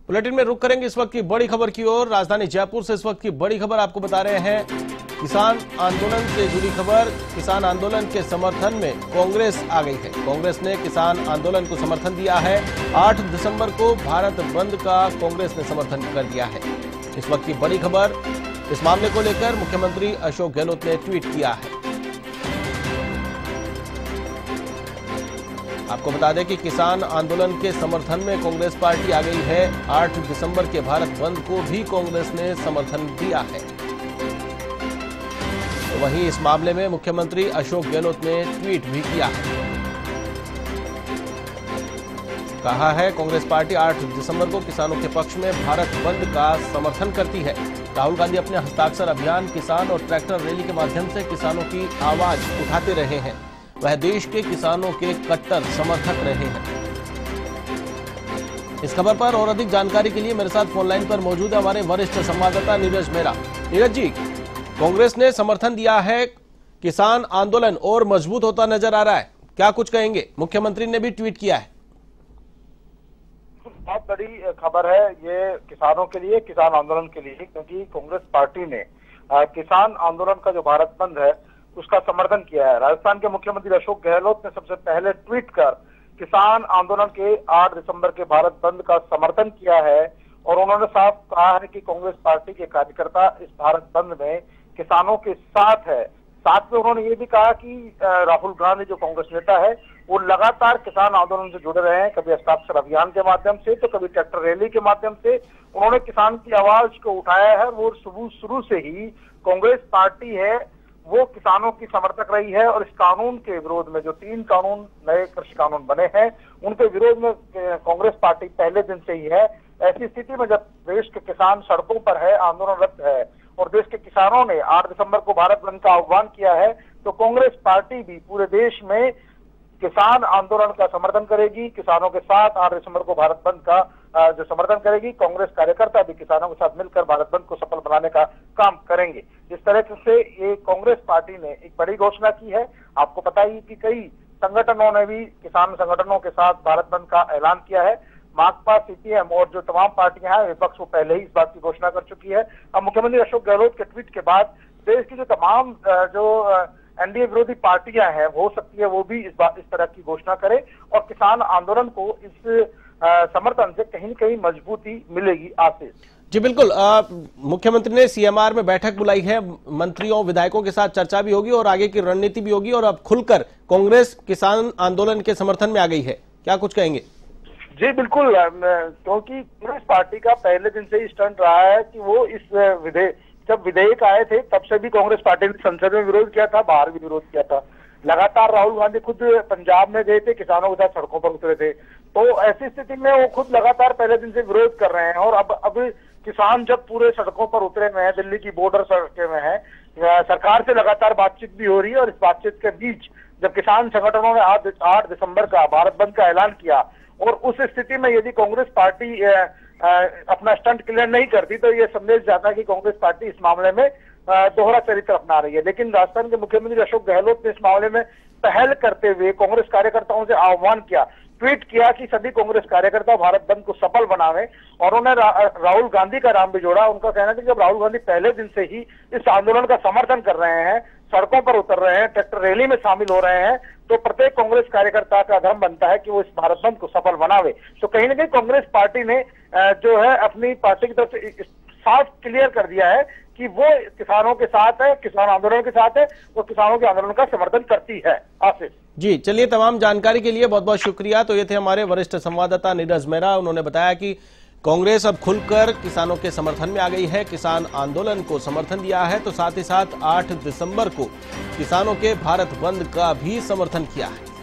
Bulletin में रुक करेंगे इस वक्त की बड़ी खबर की ओर। राजधानी जयपुर से इस वक्त की बड़ी खबर आपको बता रहे हैं। किसान आंदोलन से जुड़ी खबर। किसान आंदोलन के समर्थन में कांग्रेस आ गई है। कांग्रेस ने किसान आंदोलन को समर्थन दिया है। 8 दिसंबर को भारत बंद का कांग्रेस ने समर्थन कर दिया है। इस वक्त की बड़ी खबर। इस मामले को लेकर मुख्यमंत्री अशोक गहलोत ने ट्वीट किया है। आपको बता दें कि किसान आंदोलन के समर्थन में कांग्रेस पार्टी आ गई है। 8 दिसंबर के भारत बंद को भी कांग्रेस ने समर्थन दिया है। तो वहीं इस मामले में मुख्यमंत्री अशोक गहलोत ने ट्वीट भी किया है। कहा है कांग्रेस पार्टी 8 दिसंबर को किसानों के पक्ष में भारत बंद का समर्थन करती है। राहुल गांधी अपने हस्ताक्षर अभियान, किसान और ट्रैक्टर रैली के माध्यम से किसानों की आवाज उठाते रहे हैं। वह देश के किसानों के कट्टर समर्थक रहे हैं। इस खबर पर और अधिक जानकारी के लिए मेरे साथ फोन लाइन पर मौजूद है हमारे वरिष्ठ संवाददाता नीरज मेहरा। नीरज जी, कांग्रेस ने समर्थन दिया है, किसान आंदोलन और मजबूत होता नजर आ रहा है, क्या कुछ कहेंगे? मुख्यमंत्री ने भी ट्वीट किया है। बहुत बड़ी खबर है ये किसानों के लिए, किसान आंदोलन के लिए, क्योंकि कांग्रेस पार्टी ने किसान आंदोलन का जो भारत बंद है उसका समर्थन किया है। राजस्थान के मुख्यमंत्री अशोक गहलोत ने सबसे पहले ट्वीट कर किसान आंदोलन के 8 दिसंबर के भारत बंद का समर्थन किया है और उन्होंने साफ कहा है कि कांग्रेस पार्टी के कार्यकर्ता इस भारत बंद में किसानों के साथ है। साथ में उन्होंने ये भी कहा कि राहुल गांधी जो कांग्रेस नेता है वो लगातार किसान आंदोलन से जुड़े रहे हैं, कभी हस्ताक्षर अभियान के माध्यम से तो कभी ट्रैक्टर रैली के माध्यम से। उन्होंने किसान की आवाज को उठाया है। वो शुरू से ही कांग्रेस पार्टी है वो किसानों की समर्थक रही है और इस कानून के विरोध में जो 3 कानून नए कृषि कानून बने हैं उनके विरोध में कांग्रेस पार्टी पहले दिन से ही है। ऐसी स्थिति में जब देश के किसान सड़कों पर है, आंदोलनरत है और देश के किसानों ने 8 दिसंबर को भारत बंद का आह्वान किया है, तो कांग्रेस पार्टी भी पूरे देश में किसान आंदोलन का समर्थन करेगी। किसानों के साथ 8 दिसंबर को भारत बंद का जो समर्थन करेगी। कांग्रेस कार्यकर्ता भी किसानों के साथ मिलकर भारत बंद को सफल बनाने का काम करेंगे। इस तरह से ये कांग्रेस पार्टी ने एक बड़ी घोषणा की है। आपको पता ही कि कई संगठनों ने भी किसान संगठनों के साथ भारत बंद का ऐलान किया है। माकपा, सीपीएम और जो तमाम पार्टियां हैं विपक्ष वो पहले ही इस बात की घोषणा कर चुकी है। अब मुख्यमंत्री अशोक गहलोत के ट्वीट के बाद देश की जो तमाम जो एनडीए विरोधी पार्टियां हैं हो सकती है वो भी इस तरह की घोषणा करे और किसान आंदोलन को इस समर्थन से कहीं न कहीं मजबूती मिलेगी। आशीष जी बिल्कुल, मुख्यमंत्री ने सीएमआर में बैठक बुलाई है, मंत्रियों विधायकों के साथ चर्चा भी होगी और आगे की रणनीति भी होगी और अब खुलकर कांग्रेस किसान आंदोलन के समर्थन में आ गई है, क्या कुछ कहेंगे? जी बिल्कुल, क्योंकि कांग्रेस पार्टी का पहले दिन से ही स्टंट रहा है कि वो इस जब विधेयक आए थे तब से भी कांग्रेस पार्टी ने संसद में विरोध किया था, बाहर भी विरोध किया था। लगातार राहुल गांधी खुद पंजाब में गए थे, किसानों के साथ सड़कों पर उतरे थे। तो ऐसी स्थिति में वो खुद लगातार पहले दिन से विरोध कर रहे हैं और अब किसान जब पूरे सड़कों पर उतरे हुए हैं, दिल्ली की बॉर्डर सड़कें में है, सरकार से लगातार बातचीत भी हो रही है और इस बातचीत के बीच जब किसान संगठनों ने 8 दिसंबर का भारत बंद का ऐलान किया और उस स्थिति में यदि कांग्रेस पार्टी अपना स्टंट क्लियर नहीं करती तो ये संदेश जाता है कि कांग्रेस पार्टी इस मामले में दोहरा चरित्र अपना रही है। लेकिन राजस्थान के मुख्यमंत्री अशोक गहलोत ने इस मामले में पहल करते हुए कांग्रेस कार्यकर्ताओं से आह्वान किया, ट्वीट किया कि सभी कांग्रेस कार्यकर्ता भारत बंद को सफल बनावे और उन्होंने राहुल गांधी का नाम भी जोड़ा। उनका कहना है कि जब राहुल गांधी पहले दिन से ही इस आंदोलन का समर्थन कर रहे हैं, सड़कों पर उतर रहे हैं, ट्रैक्टर रैली में शामिल हो रहे हैं, तो प्रत्येक कांग्रेस कार्यकर्ता का धर्म बनता है कि वो इस भारत बंद को सफल बनावे। तो कहीं ना कहीं कांग्रेस पार्टी ने जो है अपनी पार्टी की तरफ से साफ क्लियर कर दिया है कि वो किसानों के साथ है, किसान आंदोलन के साथ है, वो किसानों के आंदोलन का समर्थन करती है। आशीष जी चलिए, तमाम जानकारी के लिए बहुत बहुत शुक्रिया। तो ये थे हमारे वरिष्ठ संवाददाता नीरज मेहरा। उन्होंने बताया कि कांग्रेस अब खुलकर किसानों के समर्थन में आ गई है, किसान आंदोलन को समर्थन दिया है, तो साथ ही साथ 8 दिसंबर को किसानों के भारत बंद का भी समर्थन किया है।